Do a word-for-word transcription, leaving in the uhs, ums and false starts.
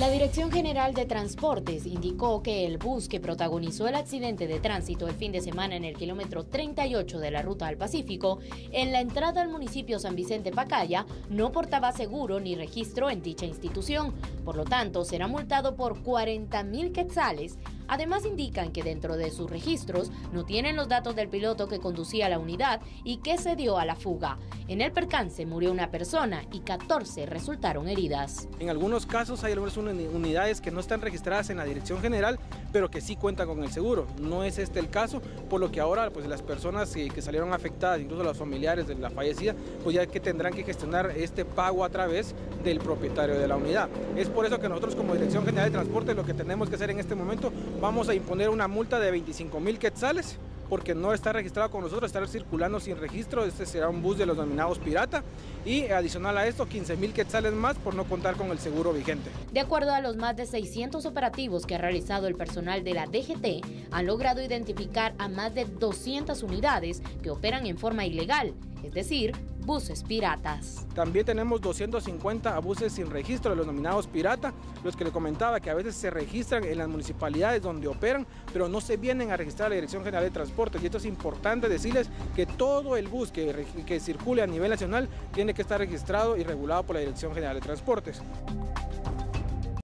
La Dirección General de Transportes indicó que el bus que protagonizó el accidente de tránsito el fin de semana en el kilómetro treinta y ocho de la Ruta al Pacífico, en la entrada al municipio San Vicente Pacaya, no portaba seguro ni registro en dicha institución. Por lo tanto, será multado por cuarenta mil quetzales. Además, indican que dentro de sus registros no tienen los datos del piloto que conducía la unidad y que se dio a la fuga. En el percance murió una persona y catorce resultaron heridas. En algunos casos hay algunas unidades que no están registradas en la Dirección General, pero que sí cuentan con el seguro. No es este el caso, por lo que ahora pues, las personas que, que salieron afectadas, incluso los familiares de la fallecida, pues ya que tendrán que gestionar este pago a través del propietario de la unidad. Es por eso que nosotros como Dirección General de Transporte lo que tenemos que hacer en este momento, vamos a imponer una multa de veinticinco mil quetzales porque no está registrado con nosotros, está circulando sin registro. Este será un bus de los denominados pirata y adicional a esto quince mil quetzales más por no contar con el seguro vigente. De acuerdo a los más de seiscientos operativos que ha realizado el personal de la D G T, han logrado identificar a más de doscientas unidades que operan en forma ilegal, es decir, buses piratas. También tenemos doscientos cincuenta buses sin registro de los denominados pirata, los que le comentaba que a veces se registran en las municipalidades donde operan, pero no se vienen a registrar a la Dirección General de Transporte. Y esto es importante decirles que todo el bus que, que circule a nivel nacional tiene que estar registrado y regulado por la Dirección General de Transportes.